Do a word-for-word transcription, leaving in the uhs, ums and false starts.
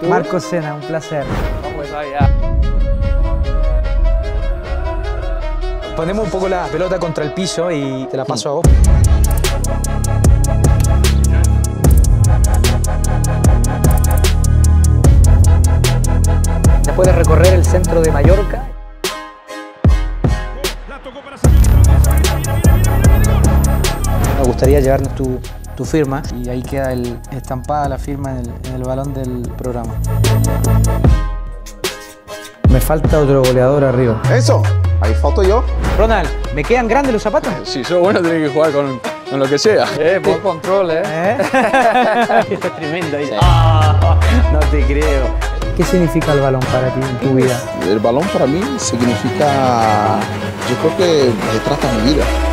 Marcos Sena, un placer. Vamos allá. Ponemos un poco la pelota contra el piso y te la paso a vos. Después de recorrer el centro de Mallorca, me gustaría llevarnos tu, tu firma y ahí queda el, estampada la firma en el, en el balón del programa. Me falta otro goleador arriba. Eso, ahí falto yo. Ronald, ¿me quedan grandes los zapatos? Si sos bueno tenés que jugar con, con lo que sea. Eh, buen control, eh. ¿Eh? Está tremendo ahí. Sí. Oh, no te creo. ¿Qué significa el balón para ti en tu vida? El balón para mí significa, yo creo que retrata mi vida.